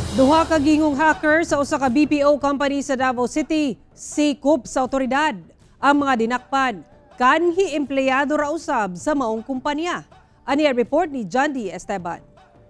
Duha ka gingong hacker sa usa ka BPO company sa Davao City, sikop sa otoridad. Ang mga dinakpan, kanhi empleyado ra usab sa maong kumpanya. Ani ang report ni John D. Esteban.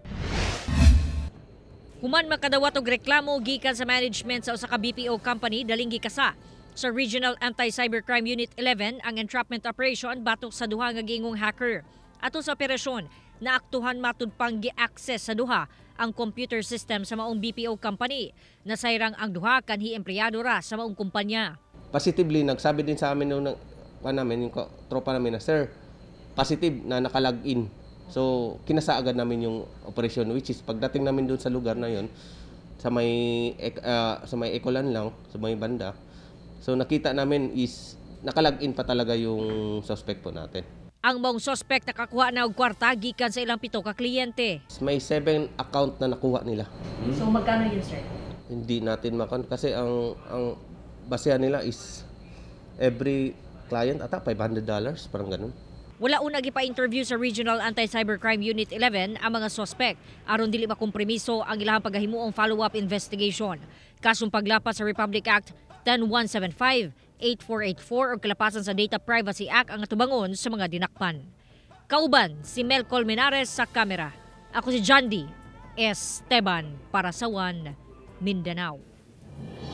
Human makadawat og reklamo gikan sa management sa usa ka BPO company daling gikasa. Sa Regional Anti-Cybercrime Unit 11 ang entrapment operation batok sa duha nga gingong hacker. Ato sa operasyon, naaktuhan matud pang gi-access sa duha ang computer system sa maong BPO company. Nasayrang ang duha kanhi empleyado ra sa maong kumpanya. Positively, nagsabi din sa amin nung yung tropa namin na, "Sir, positive na nakalog-in." So, kinasa agad namin yung operation, which is pagdating namin doon sa lugar na yon sa may Ecolan lang, sa may banda. So, nakita namin is nakalog-in pa talaga yung suspect po natin. Ang maong suspect nakakuha na og kwarta gikan sa ilang 7 ka kliyente. May 7 account na nakuha nila. So magkano yun, sir? Hindi natin kasi ang basehan nila is every client ata $500, parang ganun. Wala una gipa-interview sa Regional Anti-Cybercrime Unit 11 ang mga suspect aron dili makompromiso ang ilahang paghahimuong follow-up investigation. Kasong paglapas sa Republic Act 10175, 8484 o kalapasan sa Data Privacy Act ang atubangon sa mga dinakpan. Kauban si Mel Colmenares sa kamera. Ako si John D. Esteban para sa One Mindanao.